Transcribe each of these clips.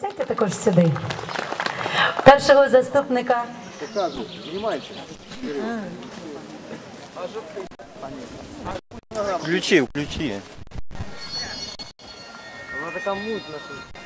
Сядьте також сюди. Першого заступника. Показывай, внимайте. Включи, включи. Она такая мутная.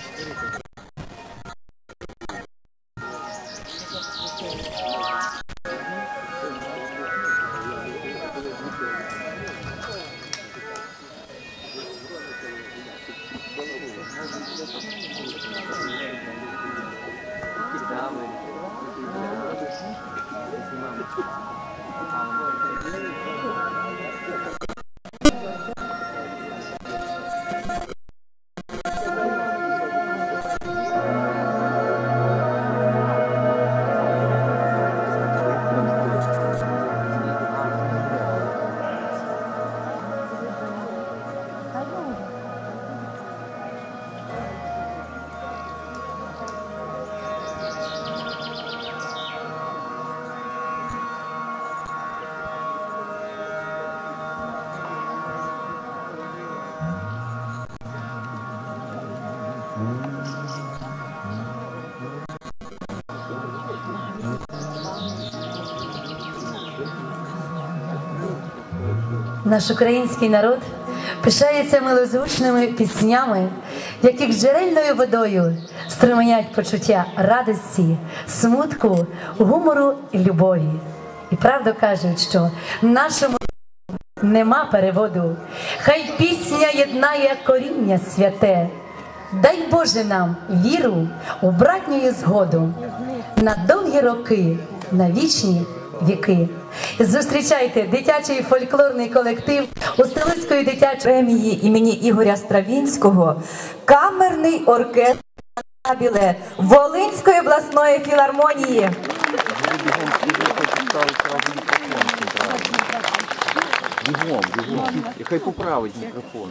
Наш український народ пишається милозвучними піснями, в яких джерельною водою струменять почуття радості, смутку, гумору і любові. І правду кажуть, що нашому нема переводу. Хай пісня єднає коріння святе. Дай Боже нам віру у братню згоду на довгі роки, на вічні віки. Зустрічайте дитячий фольклорний колектив Устилицької дитячої премії імені Ігоря Стравінського камерний оркестр «Біле» Волинської обласної філармонії. Бігом, бігом. І хай поправить мікрофон.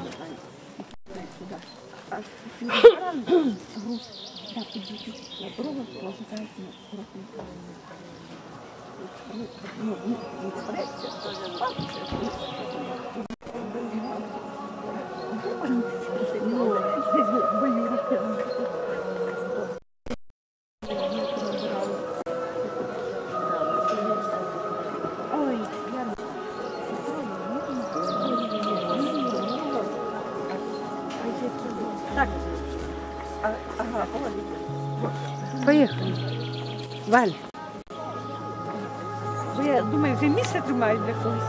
Поїхали. Валь. Бо я думаю, вже місце тримають для когось.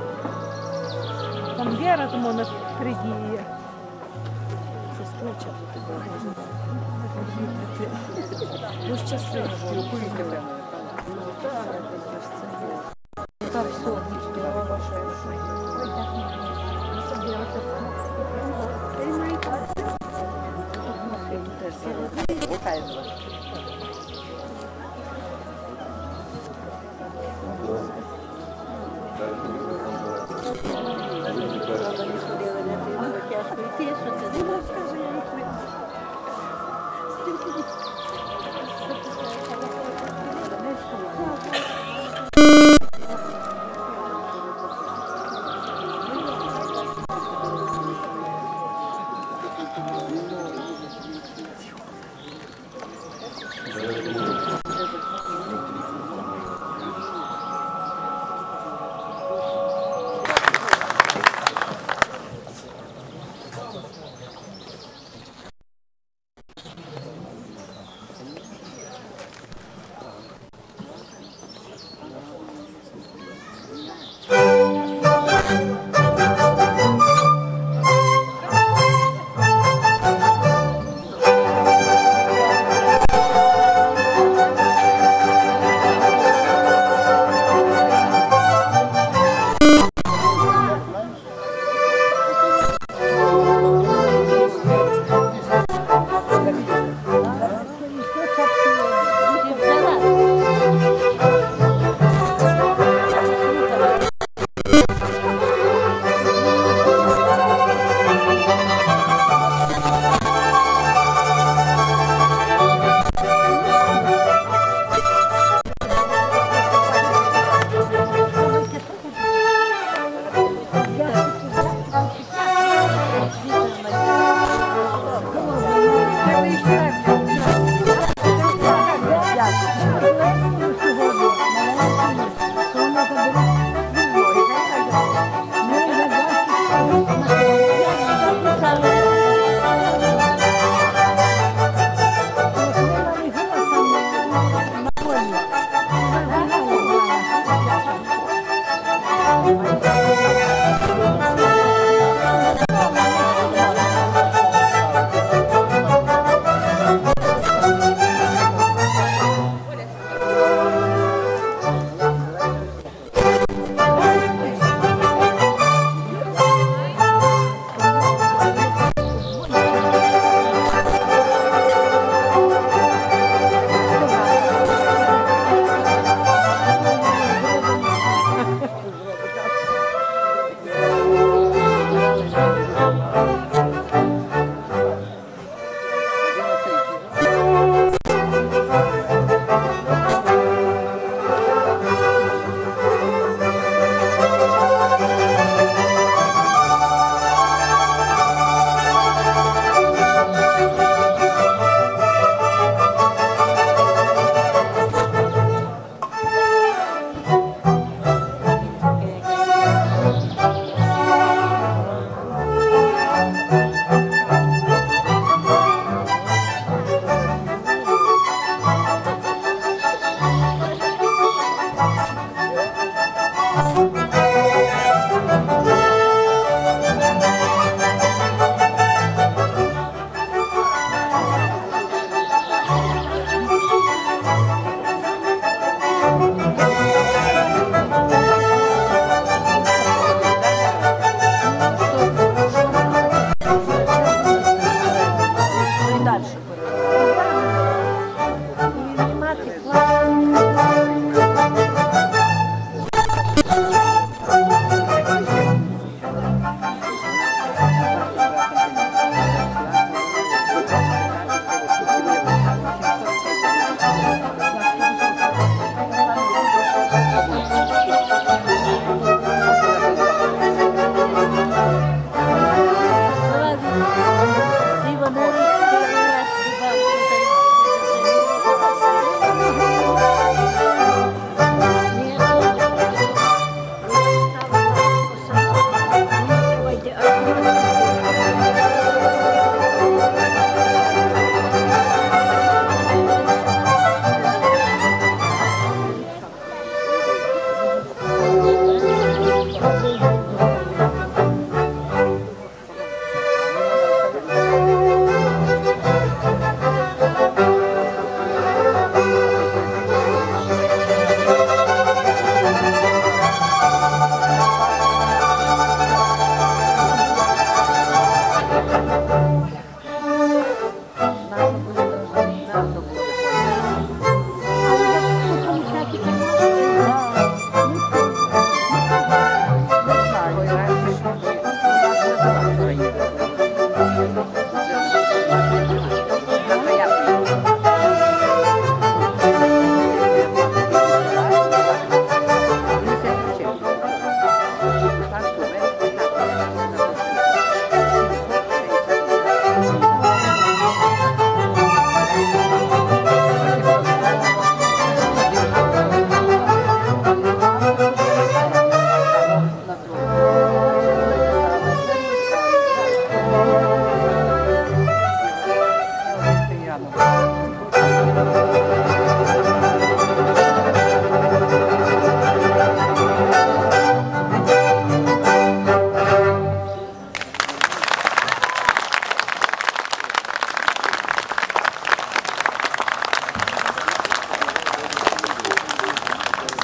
Там Віра, тому вона впереді є. Ну, щасливо. Так, все.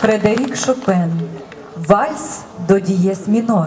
Фредерік Шопен. Вальс до дієс мінор.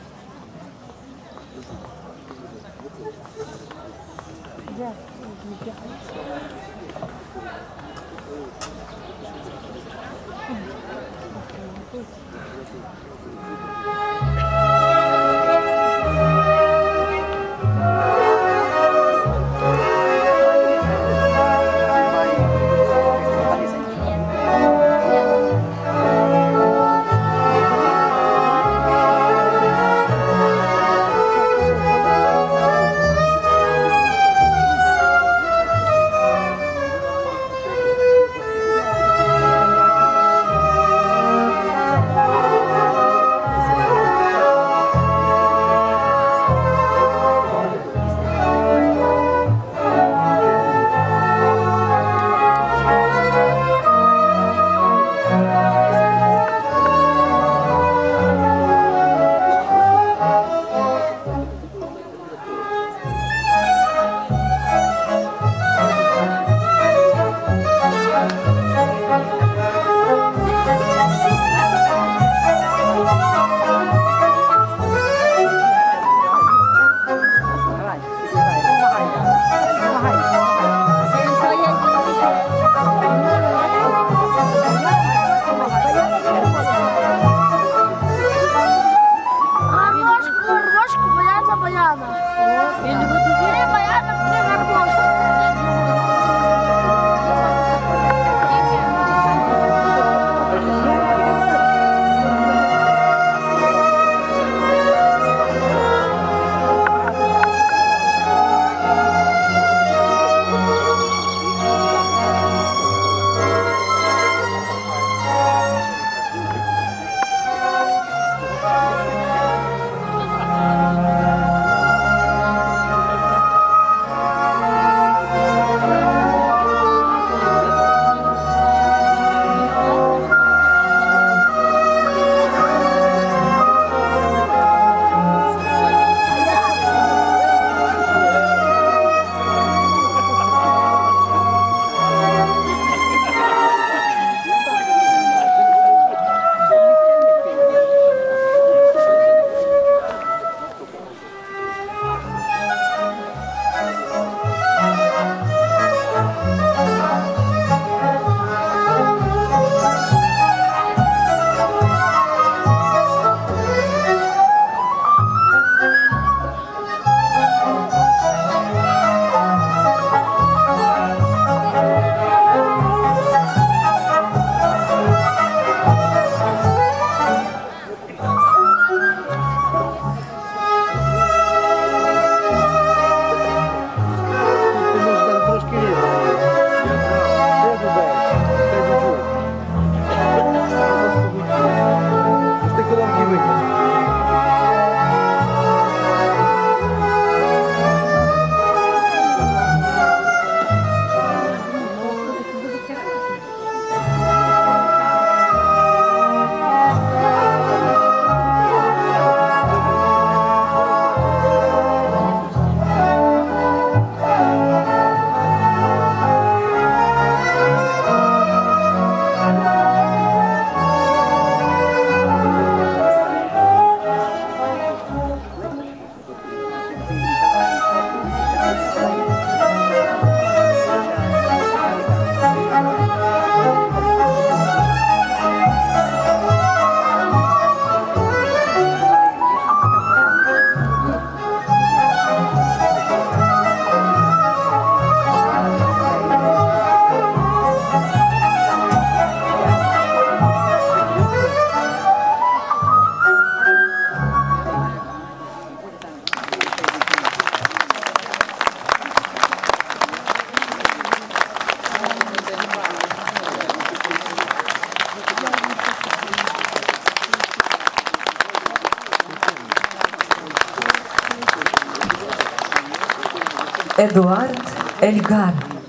Едуард Ельгар.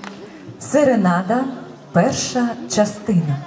Серенада. Перша частина.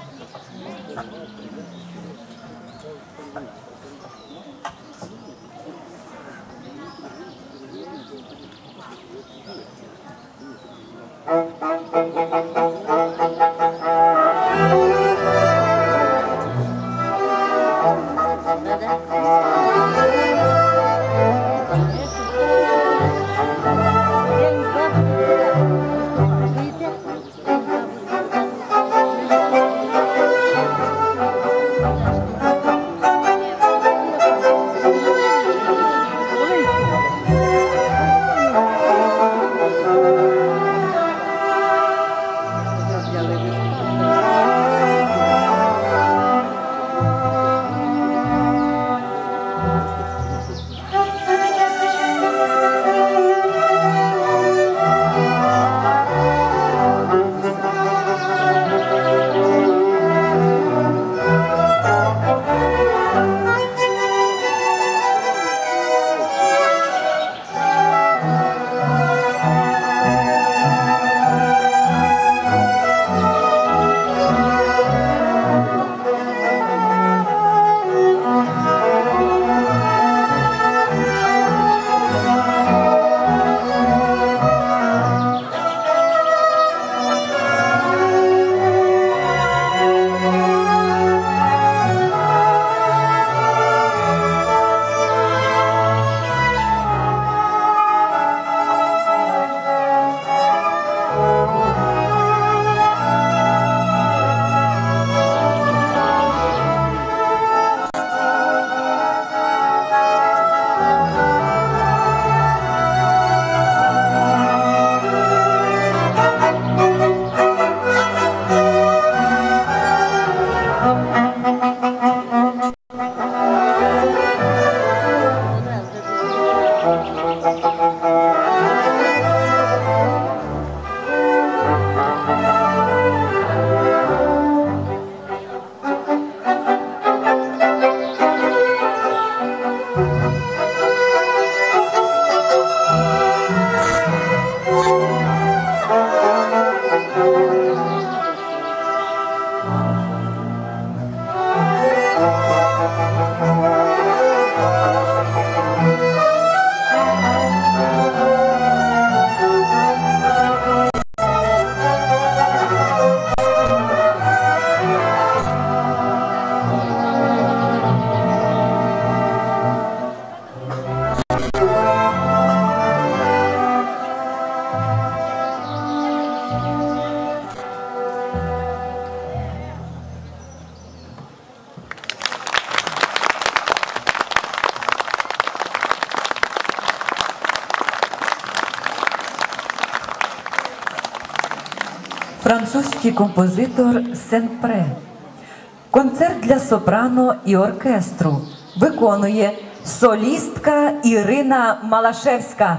французький композитор Сен-Пре. Концерт для сопрано і оркестру виконує солістка Ірина Малашевська.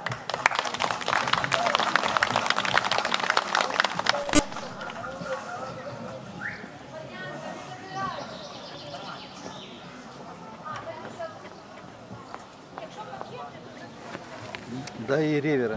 Дай ей ревера.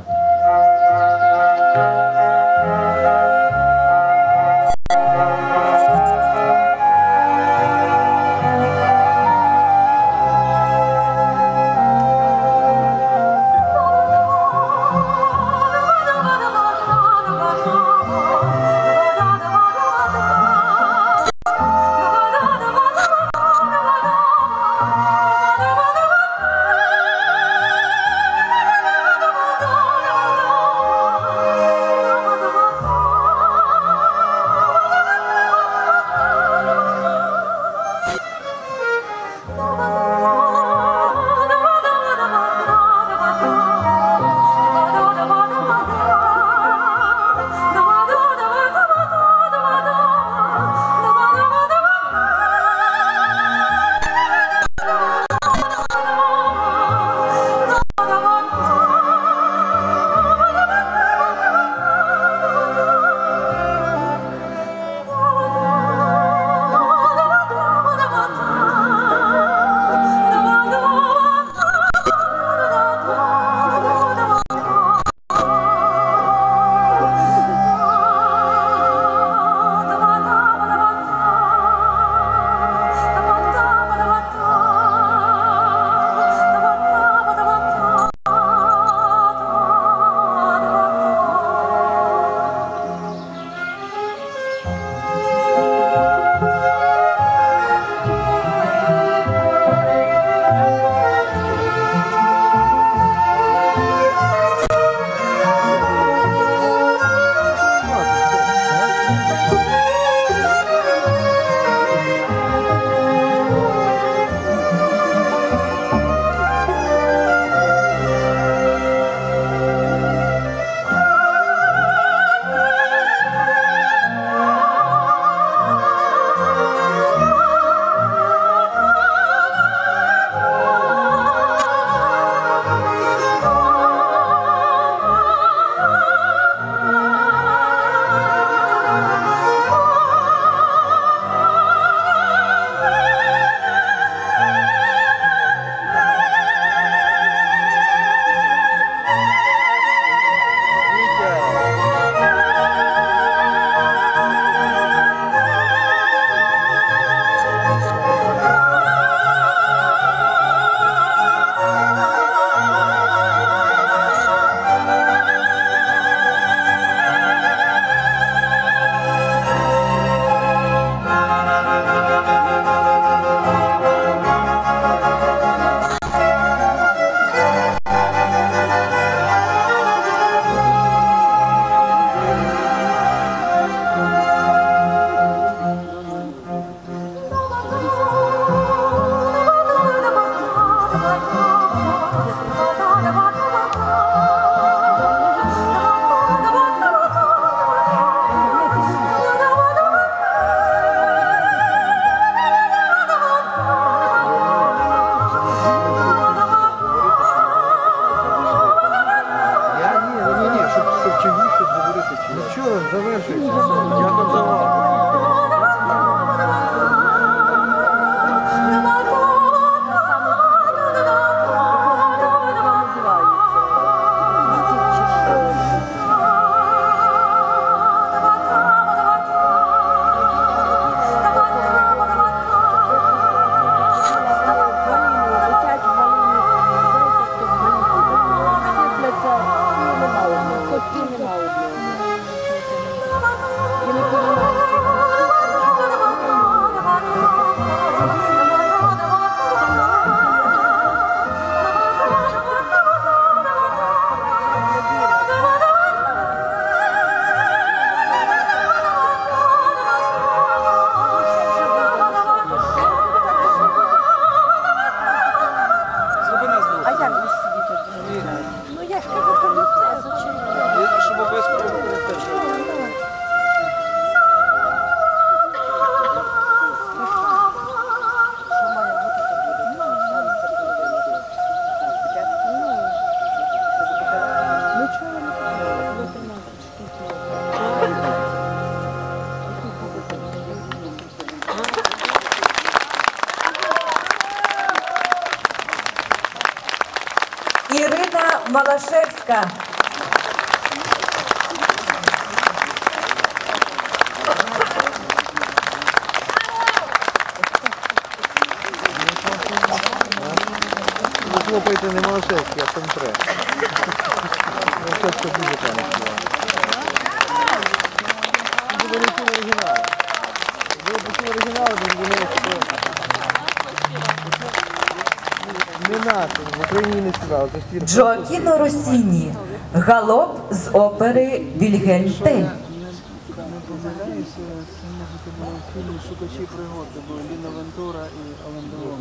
І не понимаю. Малашевська. Ви хлопаєте не Малашевський, а Центре. Малашевська дуже пані співає. Ви не чули оригінал. Ви почули оригінал, ви думали, що не наше, в Україні не співали. Це ж ті Джоакіно Росіні. Галоп з опери Вільгельм Тель. Помиляюся, це музика була в фільмі «Шукачі пригод», де були Ліна Вентура і Ален Делон.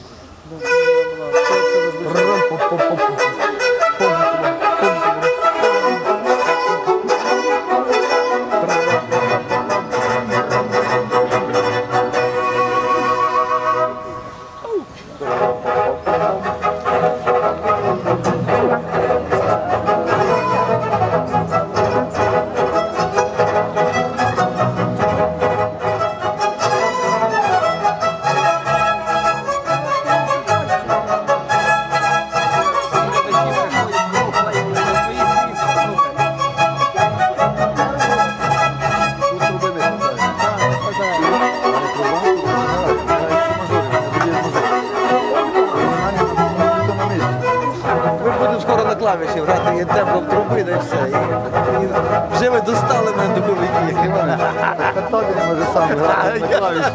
клавіші грати і темпом труби, да і все. І вже ви достали мене духовики. Тобі не може сам грати на клавіші.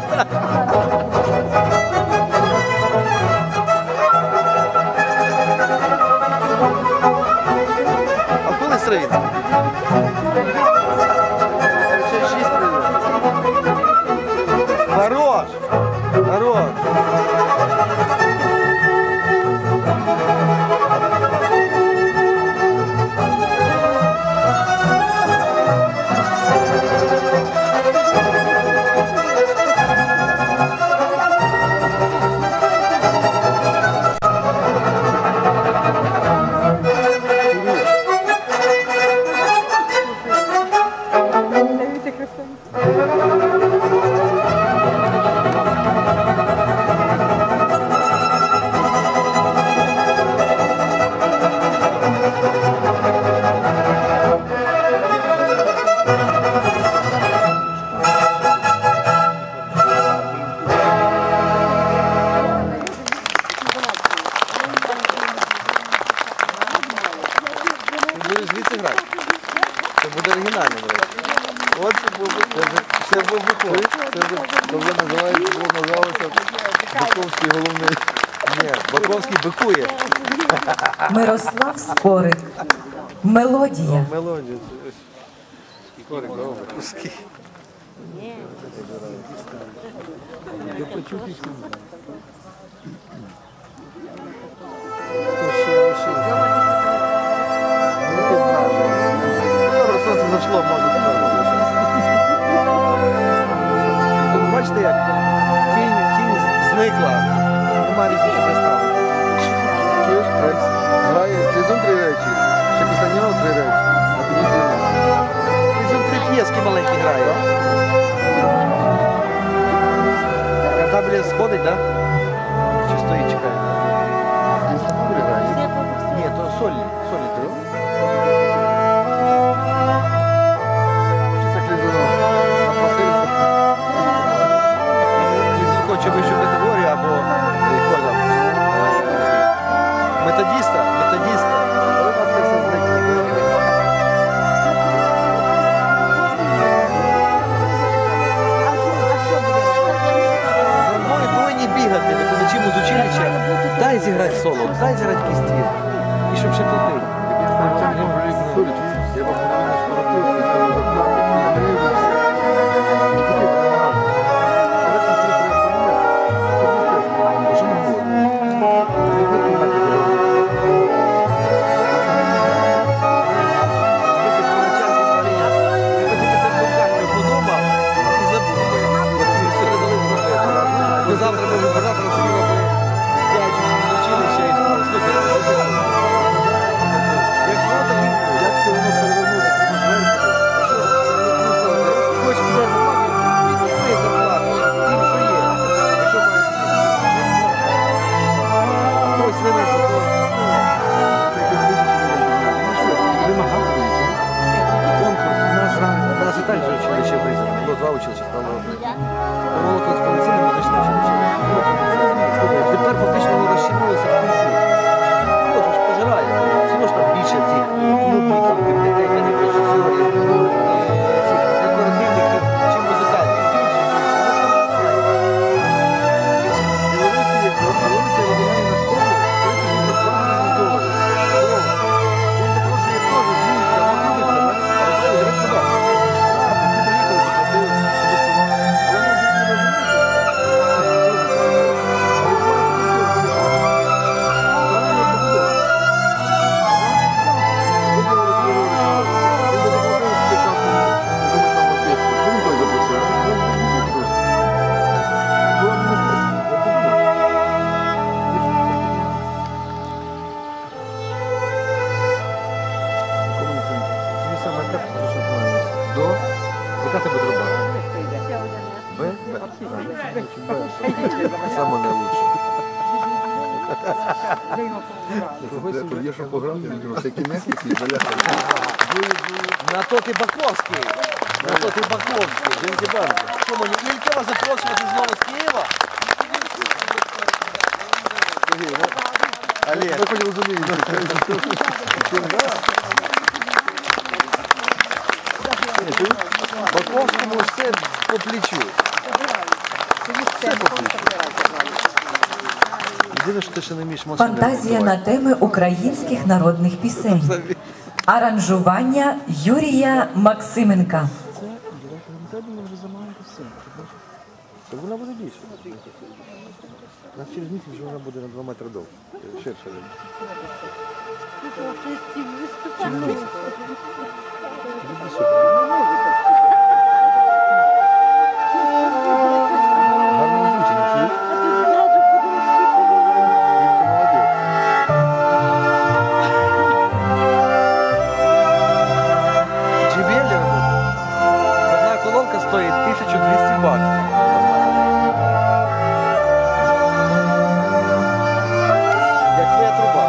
А коли Стравінський? Ще 6 прийде. Хорош! Хорош! Звідси грати. Це буде оригінально, до речі. От це був Биков. Це вже називалося Баковський головний. Ні, Баковський бикує. Мирослав Скорик. Мелодія. Мелодію. Скорик, добре. Баковський. Я почув пісню. Сонце зайшло, може тепер. Бачите, як тінь зникла. Нема різниці де стало. Чуєш, Рекс? Грає Тізон 3 речі, ще після нього 3 речі, а тоді 3 речі. Візьом 3 п'єски маленькі грає. Кантабелі сходить, так? Чи стоїть, чекає? Інститутурі грає. Ні, то сольні. Сольні зробив. Чи це Клізуно? Напросилися? Він хоче вищу категорію або якого там? Методіста. Коли у вас це все зникне? За мною повинні бігати, викладачі музучилища. Дай зіграти соло, дай зіграти якийсь твір. І щоб ще платили. Я вам говорю, що робив, і там заплатив, і дивився. І таке вимагав. Зараз ми все треба поміняти. Це що ми говоримо? Завтра ми губернатора сиділи по училища і сказали, слухайте, як воно так і буде? Як це воно училище в Ризі. Було 2 училища, стало одне. Молотовське поліційне музичне училище. Тепер фактично воно розчинилося в культурі. От ж пожирає. Всього ж там більше цих нудників, тих дітей, ані режисерів, цих декоративників, чи музикантів. Білорусі вибирає на школу, яка тебе труба? Б? Саме найлучше. Я що пограв, це кінець, який заляхав. На то ти Баковський. На то ти Баковський. Жінки банки. Що мені, Ілька вас запрошувати знову з Києва? Олег. Ви хоч розумієте. Баковському все по плечу. Все по плечу. Єдине, що ти ще не вмієш машини. Фантазія на теми українських народних пісень. Аранжування Юрія Максименка. Тебе вже замаленька все. Так вона буде більше. На через місяць вже вона буде на 2 метри довше. Ширше. Через місяць. Гарно озвучено, чуєш? JBL работает. Одна колонка стоит 1200 баксов. Як твоя труба.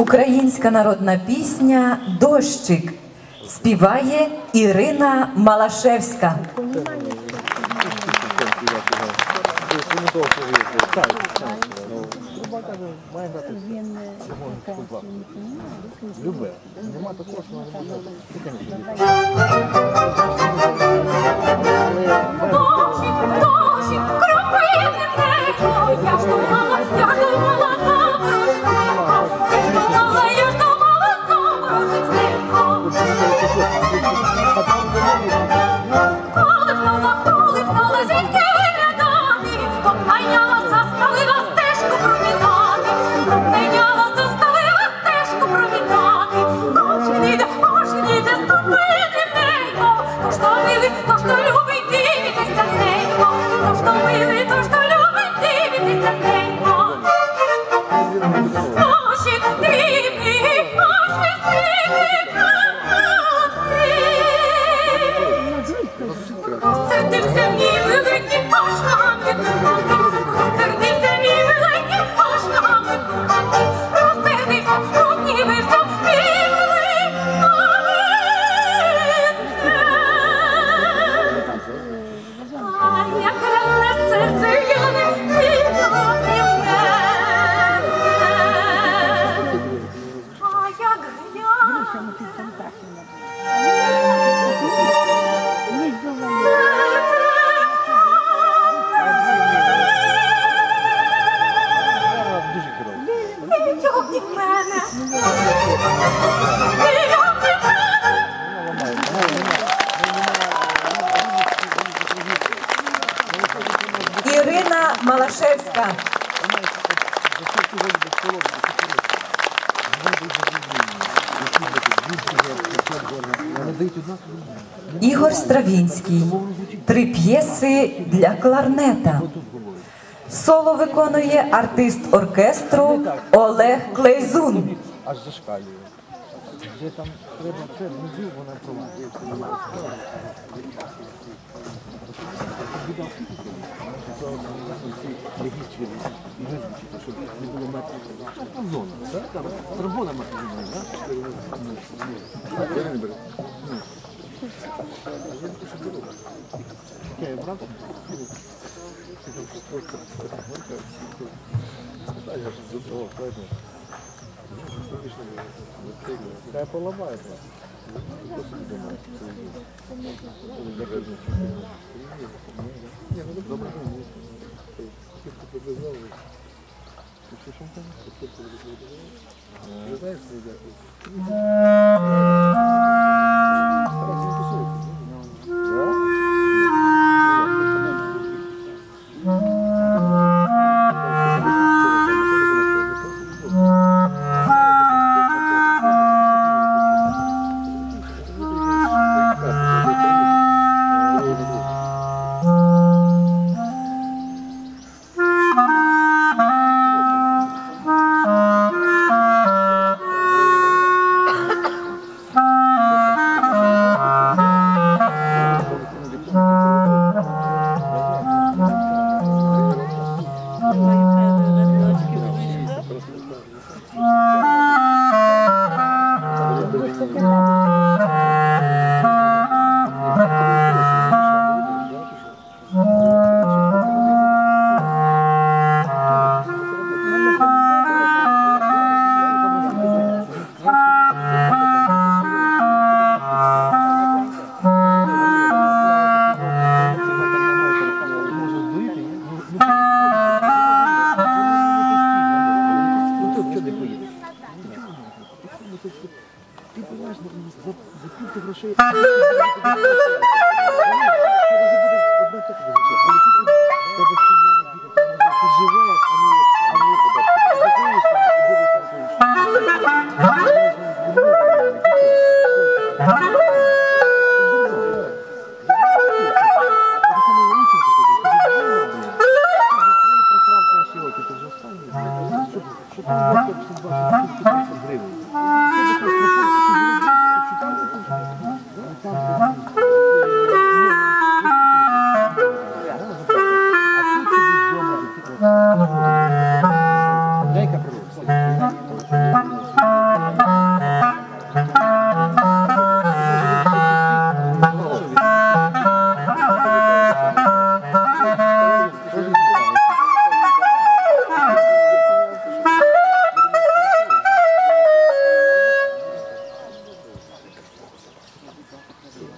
Українська народна пісня «Дощик» співає Ірина Малашевська. Любе. Нема такого, що Дощик, кропив небо, я ж думала забросить коли впала зіньки рядами, стопайняла, заставила стежку промінати, стопайняла, заставила стежку промінати. Аж ніде ступити ненько, то що милий, то що любить, дивитися ненько, то що милий, то що любить, дивитися ненько. Дощик дивний, дощик дивний, сердився мій великий пашнами пухати, сердився мій великий пашнами пухати, розсердився, розгнівився, білий а як ране серце я не віддати мене, а як гляне від мене. Ірина Малашевська. Ігор Стравінський. 3 п'єси для кларнета. Соло виконує артист оркестру Олег Клейзун. Аж зашкалює. Де там треба це внизу, вона проводить. Там зона, так? Там робота маркетингова, так? Я не беру. Я брат. Хай поламає вас. Добре. Ти понимаєш, за кілька грошей. Ти живеш, Дай-ка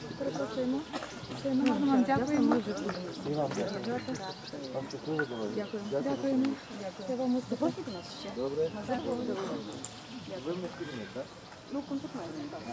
Перепрошуємо. Ми вам дякуємо. І вам дякую. Вам щасливо дороги. Дякуємо. Це вам успіху. Добре. Ви в нас керівник, так? Ну, конкретно.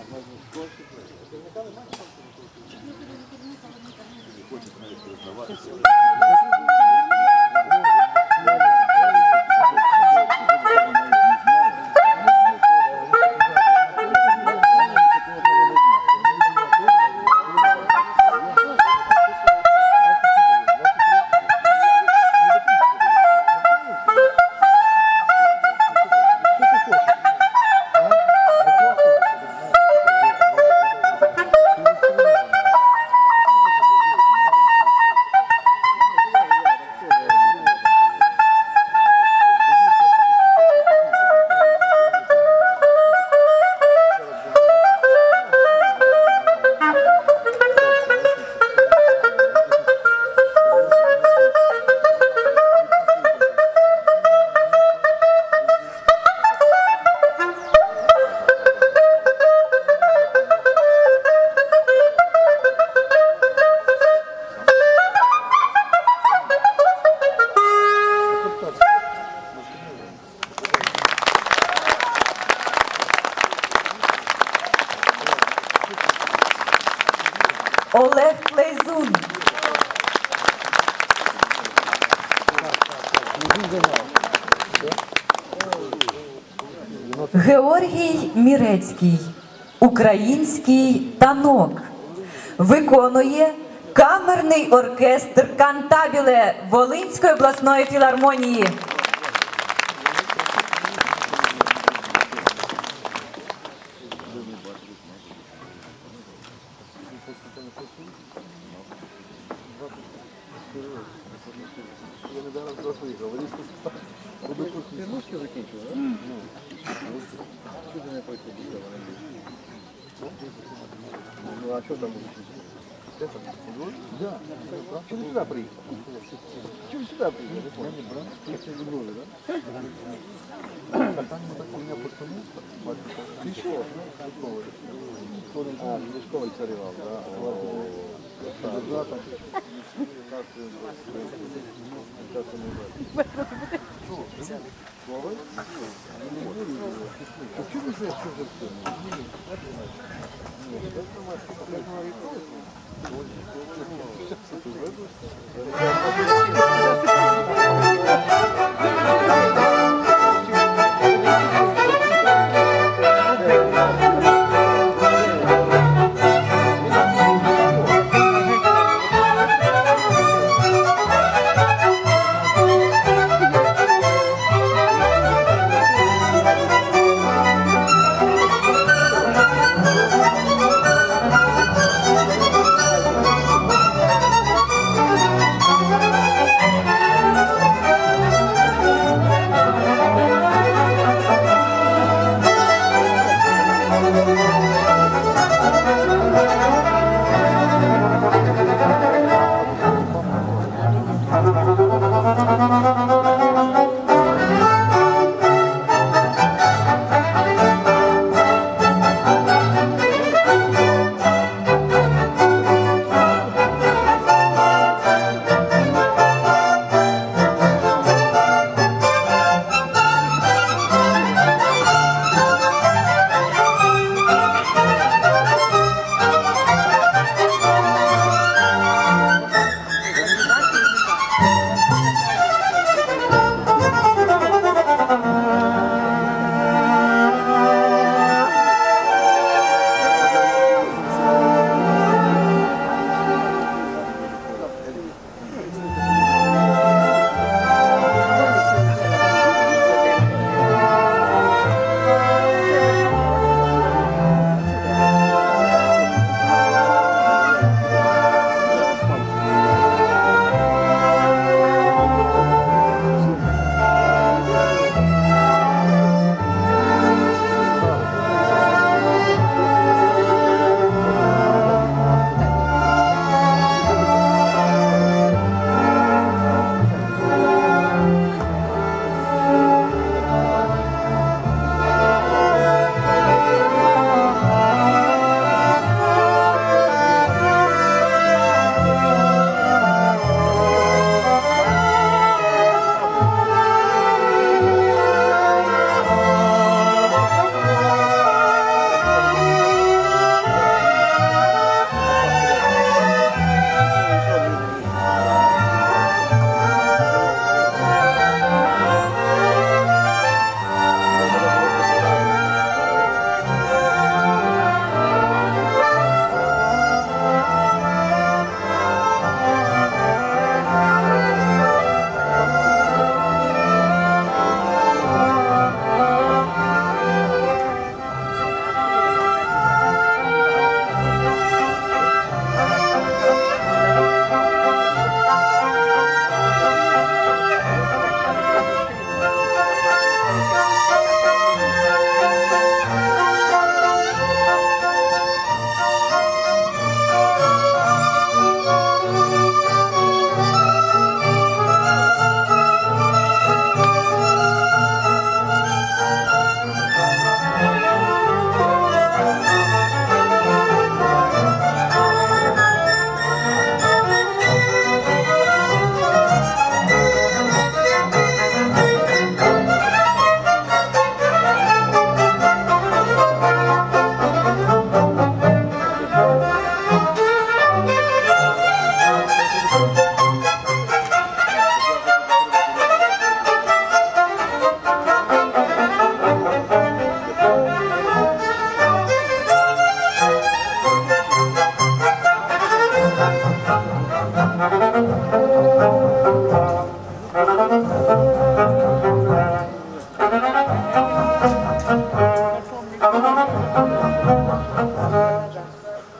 Олег Плейзун. Георгій Мірецький. Український танок. Виконує камерний оркестр Кантабіле Волинської обласної філармонії. Я недавно просто їхав. Ти русські закінчив, так? Що ти не пройшов? Ну, а що там буде? Де там? Да. Чому сюди приїхав? Чому сюди приїхав? Я не брав. Це в Львові, так? А там так у мене пацани. Ти що? А, Лешковий царював, так? Так.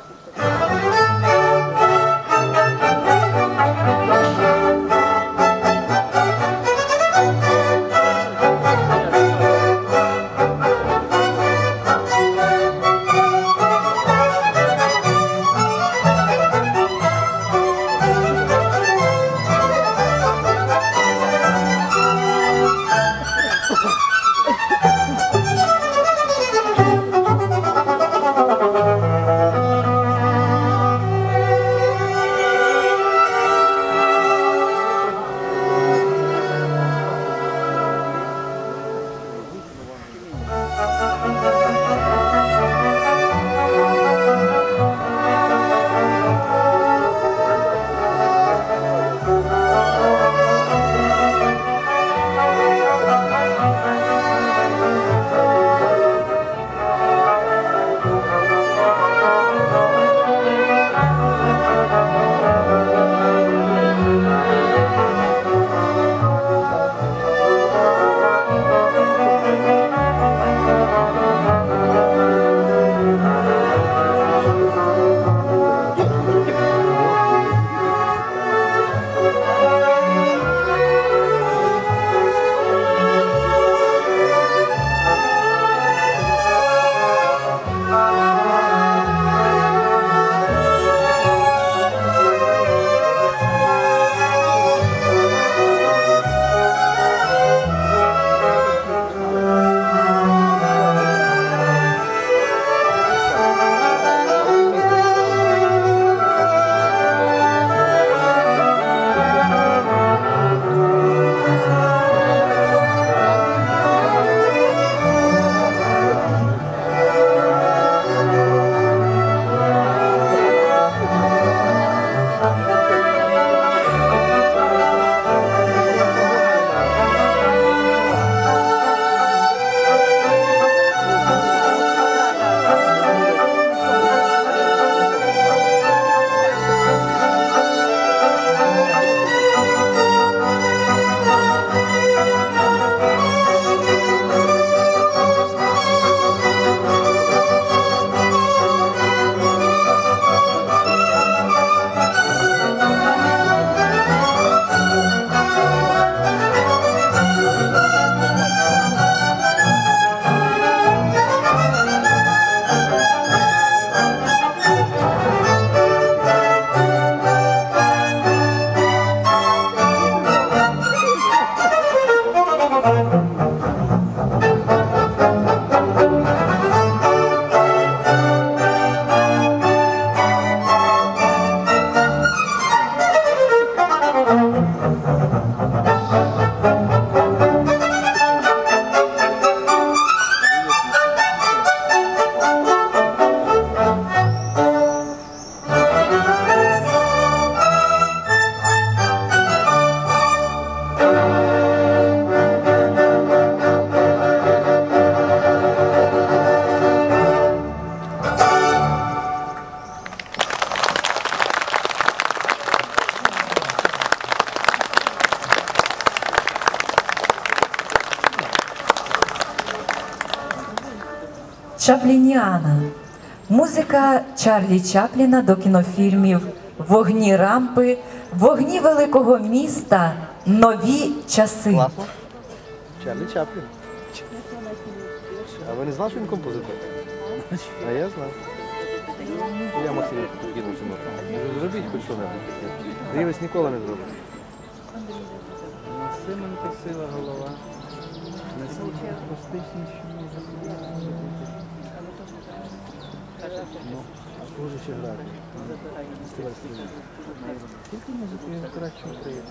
Чаплініана. Музика Чарлі Чапліна до кінофільмів «Вогні рампи», «Вогні великого міста», «Нові часи». Класно. Чарлі Чаплін. А ви не знали, що він композитор? А я знав. Я Максим кинув цьому. Зробіть хоч що-небудь. Рівець ніколи не зробить. Семенка сила голова. Пластичніші Ну, а може ще грати. Скільки музики я краще приїхав?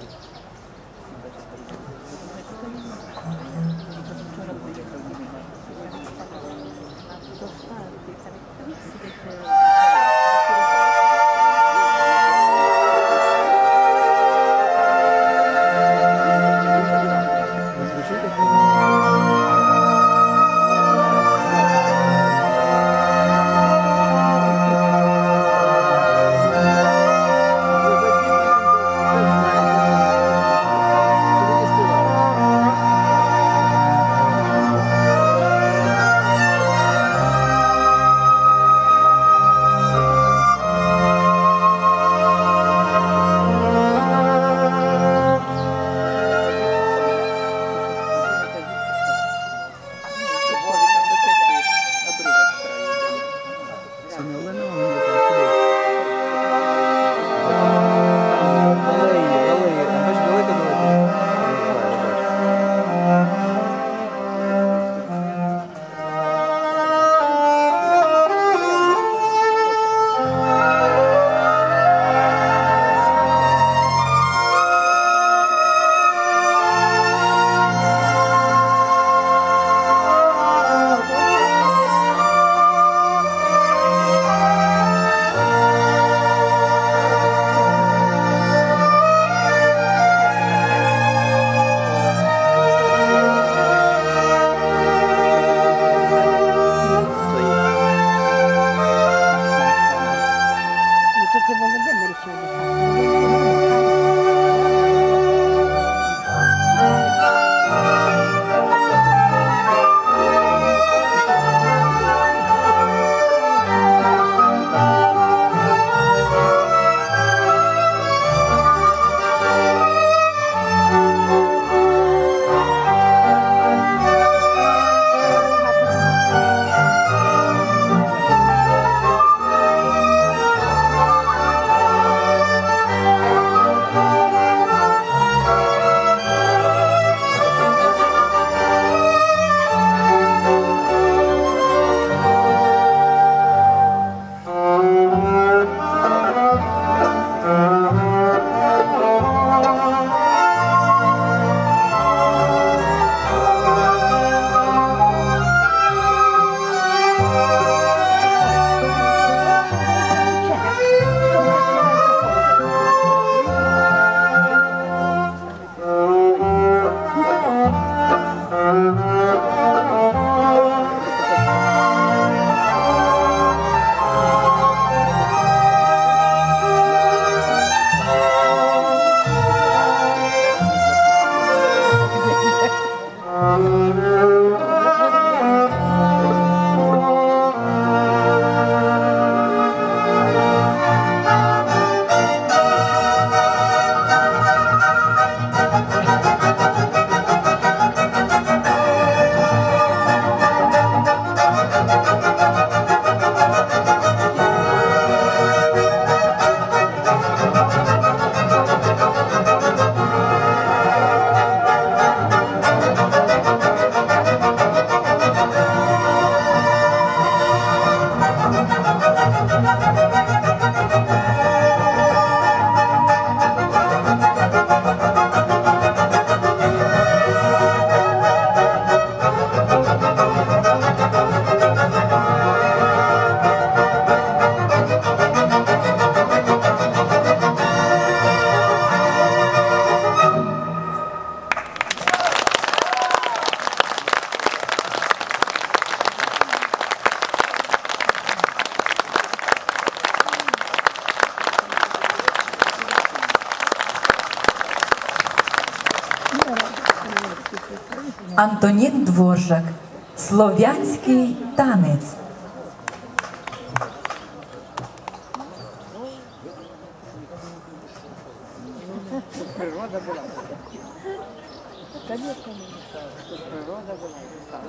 Антонін Дворжак. Слов'янський танець. Природа була. Конечно, природа була.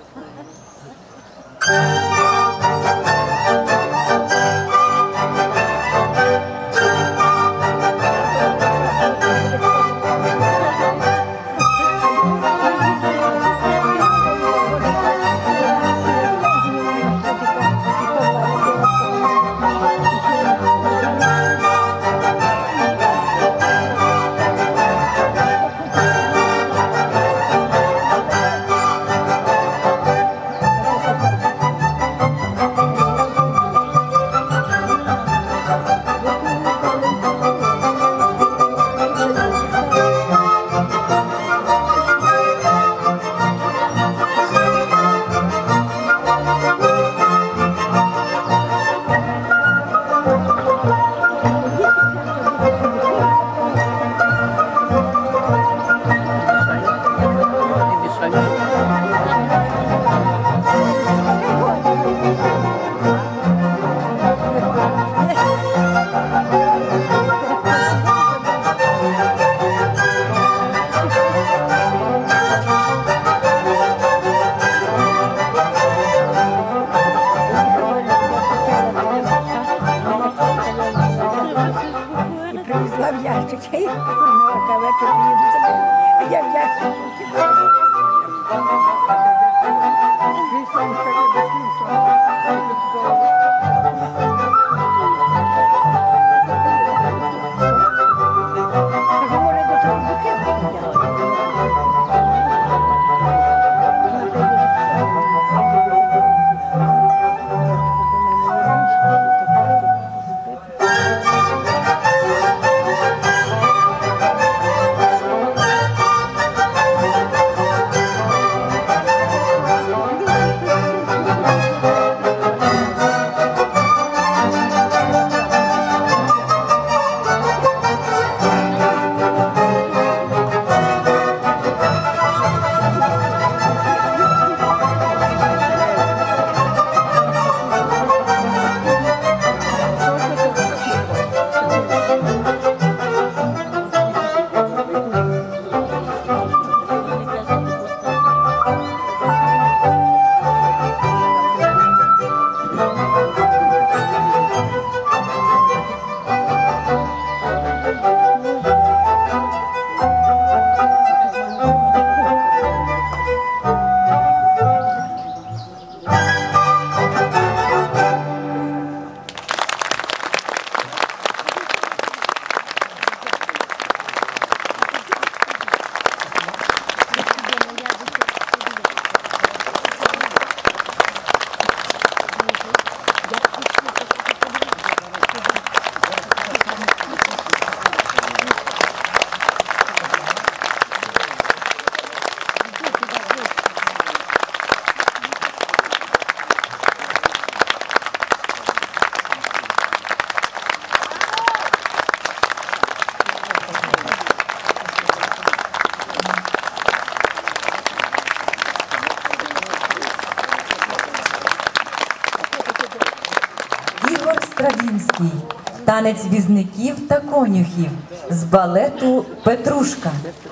Привезла в ящик, я їх покормила, а вечір приїду за ним, а я в ящик покидаю. Говорить, до того букет потягла. Римський, танець візників та конюхів з балету «Петрушка».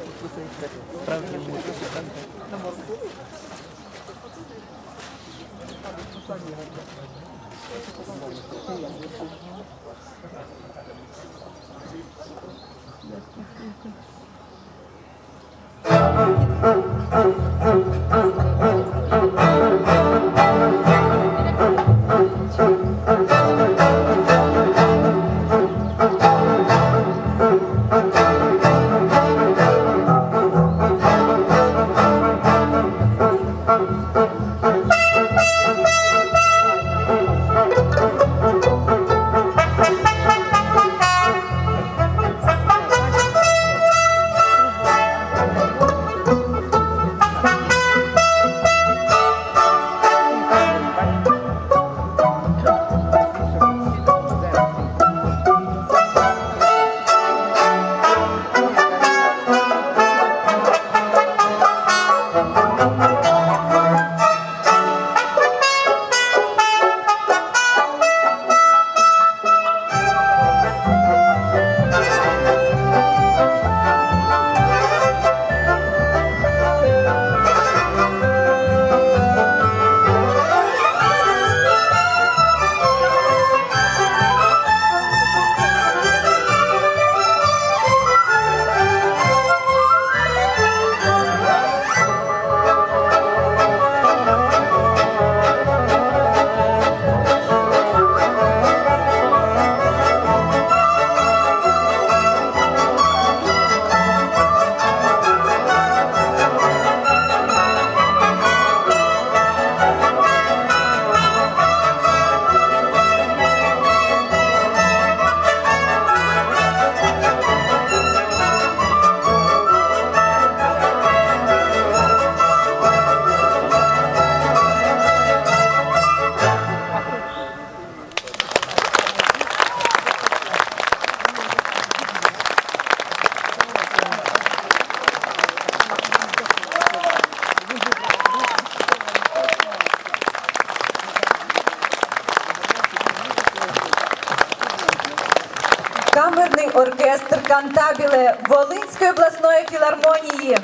Камерний оркестр «Кантабіле» Волинської обласної філармонії.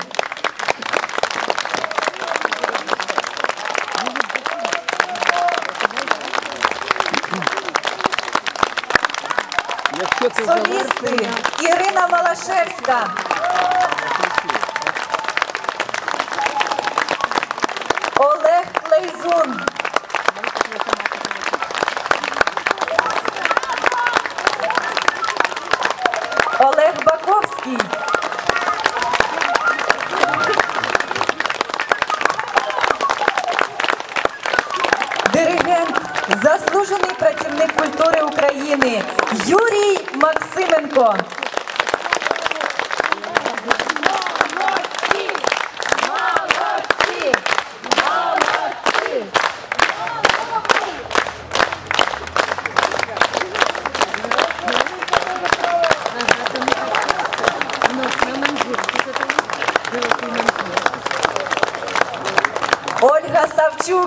Солісти Ірина Малашевська. Олег Клейзун. Олег Баковський. Диригент, заслужений працівник культури України Юрій Максименко. Ольга Савчук.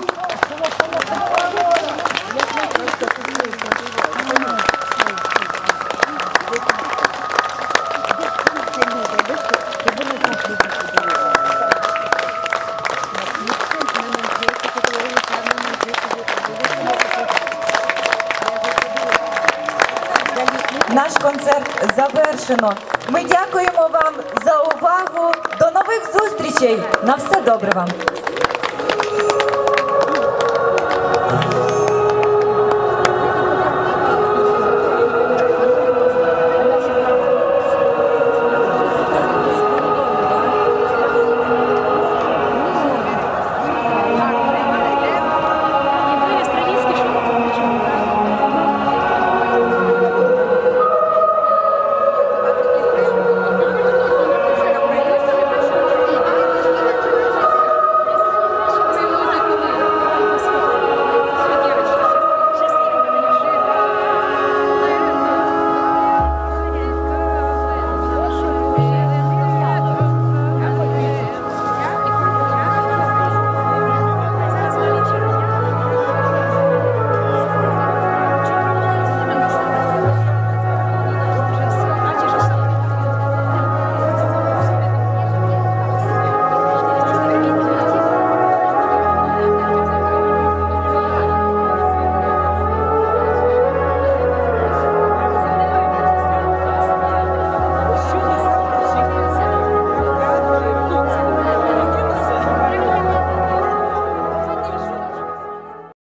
Наш концерт завершено. Ми дякуємо вам за увагу. До нових зустрічей. На все добре вам.